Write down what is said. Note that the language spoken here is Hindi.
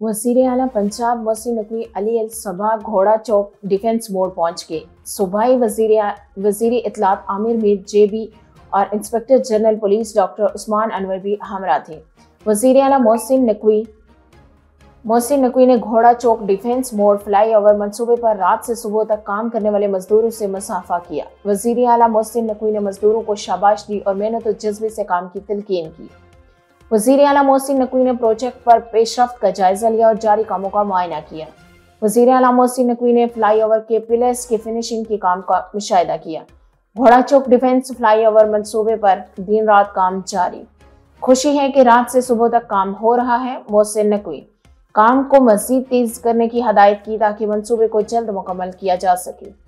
वज़ीर आला पंजाब मोहसिन नकवी अली अल सबा घोड़ा चौक डिफेंस मोड पहुंच गए। सूबाई वज़ीर इत्तलात आमिर मीर जेबी और inspector general police doctor Usman Anwar भी हमरा थे। वज़ीर आला मोहसिन नकवी ने घोड़ा चौक डिफेंस मोड फ्लाईओवर मंसूबे पर रात से सुबह तक काम करने वाले मजदूरों से मुसाफा किया। वज़ीर आला मोहसिन नकवी ने मजदूरों को शाबाश दी और मेहनत और जज्बे से काम की तलकीन की। वज़ीर आला मोहसिन नकवी ने प्रोजेक्ट पर पेशरफ्त का जायजा लिया और जारी कामों का मुआयना किया। वज़ीर आला मोहसिन नकवी ने फ्लाईओवर के पिलर्स की फिनिशिंग के काम का मुशाहिदा किया। घोड़ा चौक डिफेंस फ्लाईओवर मंसूबे पर दिन रात काम जारी। खुशी है कि रात से सुबह तक काम हो रहा है। मोहसिन नकवी काम को मजीद तेज करने की हदायत की ताकि मंसूबे को जल्द मुकम्मल किया जा सके।